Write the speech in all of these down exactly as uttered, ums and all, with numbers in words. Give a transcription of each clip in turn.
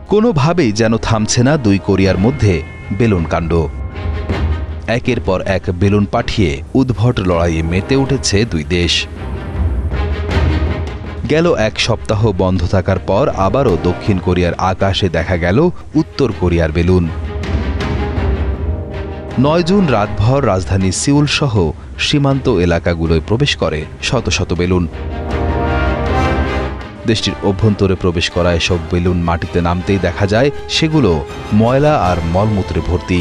কোনোভাবেই যেন থামছে না দুই কোরিয়ার মধ্যে বেলুন কাণ্ড। একের পর এক বেলুন পাঠিয়ে উদ্ভট লড়াইয়ে মেতে উঠেছে দুই দেশ। গেল এক সপ্তাহ বন্ধ থাকার পর আবারও দক্ষিণ কোরিয়ার আকাশে দেখা গেল উত্তর কোরিয়ার বেলুন। নয় জুন রাতভর রাজধানী সিউল সহ সীমান্ত এলাকাগুলোয় প্রবেশ করে শত শত বেলুন। দেশটির অভ্যন্তরে প্রবেশ করা এসব বেলুন মাটিতে নামতেই দেখা যায় সেগুলো ময়লা আর মলমূত্রে ভর্তি।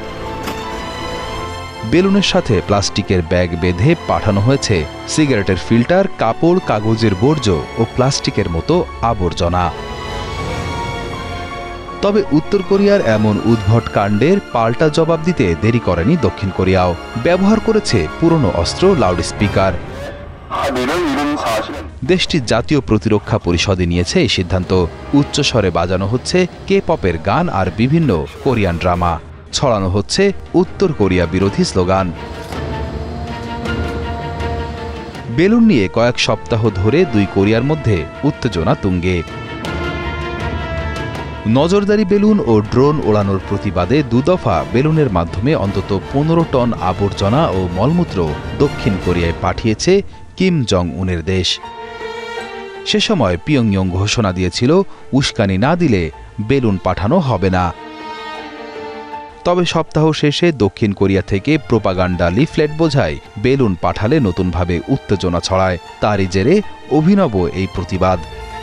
বেলুনের সাথে প্লাস্টিকের ব্যাগ বেঁধে পাঠানো হয়েছে সিগারেটের ফিল্টার, কাপড়, কাগজের বর্জ্য ও প্লাস্টিকের মতো আবর্জনা। তবে উত্তর কোরিয়ার এমন উদ্ভট কাণ্ডের পাল্টা জবাব দিতে দেরি করেনি দক্ষিণ কোরিয়াও। ব্যবহার করেছে পুরনো অস্ত্র, লাউডস্পিকার। দেশটির জাতীয় প্রতিরক্ষা পরিষদে নিয়েছে এই সিদ্ধান্ত। উচ্চস্বরে বাজানো হচ্ছে কে পপের গান আর বিভিন্ন কোরিয়ান ড্রামা। ছড়ানো হচ্ছে উত্তর কোরিয়া বিরোধী স্লোগান। বেলুন নিয়ে কয়েক সপ্তাহ ধরে দুই কোরিয়ার মধ্যে উত্তেজনা তুঙ্গে। নজরদারি বেলুন ও ড্রোন ওড়ানোর প্রতিবাদে দুদফা বেলুনের মাধ্যমে অন্তত পনেরো টন আবর্জনা ও মলমূত্র দক্ষিণ কোরিয়ায় পাঠিয়েছে কিম জং উনের দেশ। সে সময় পিয়ংইয়ং ঘোষণা দিয়েছিল উস্কানি না দিলে বেলুন পাঠানো হবে না। তবে সপ্তাহ শেষে দক্ষিণ কোরিয়া থেকে প্রোপাগান্ডা লিফলেট বোঝায় বেলুন পাঠালে নতুনভাবে উত্তেজনা ছড়ায়। তারই জেরে অভিনব এই প্রতিবাদ।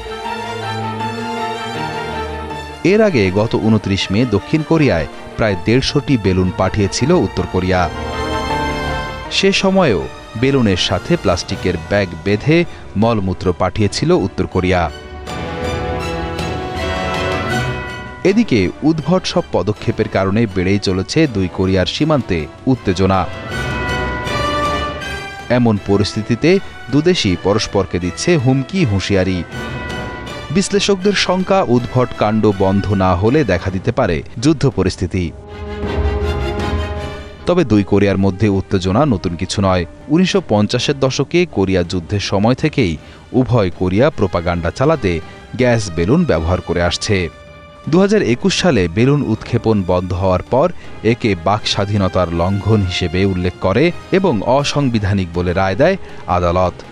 এর আগে গত উনত্রিশ মে দক্ষিণ কোরিয়ায় প্রায় দেড়শোটি বেলুন পাঠিয়েছিল উত্তর কোরিয়া। সে সময়েও বেলুনের সাথে প্লাস্টিকের ব্যাগ বেঁধে মলমূত্র পাঠিয়েছিল উত্তর কোরিয়া। এদিকে উদ্ভট সব পদক্ষেপের কারণে বেড়েই চলেছে দুই কোরিয়ার সীমান্তে উত্তেজনা। এমন পরিস্থিতিতে দুদেশই পরস্পরকে দিচ্ছে হুমকি, হুঁশিয়ারি। বিশ্লেষকদের শঙ্কা, উদ্ভট কাণ্ড বন্ধ না হলে দেখা দিতে পারে যুদ্ধ পরিস্থিতি। তবে দুই কোরিয়ার মধ্যে উত্তেজনা নতুন কিছু নয়। উনিশশো পঞ্চাশের দশকে কোরিয়া যুদ্ধের সময় থেকেই উভয় কোরিয়া প্রোপাগান্ডা চালাতে গ্যাস বেলুন ব্যবহার করে আসছে। দু হাজার একুশ সালে বেলুন উৎক্ষেপণ বন্ধ হওয়ার পর একে বাক স্বাধীনতার লঙ্ঘন হিসেবে উল্লেখ করে এবং অসাংবিধানিক বলে রায় দেয় আদালত।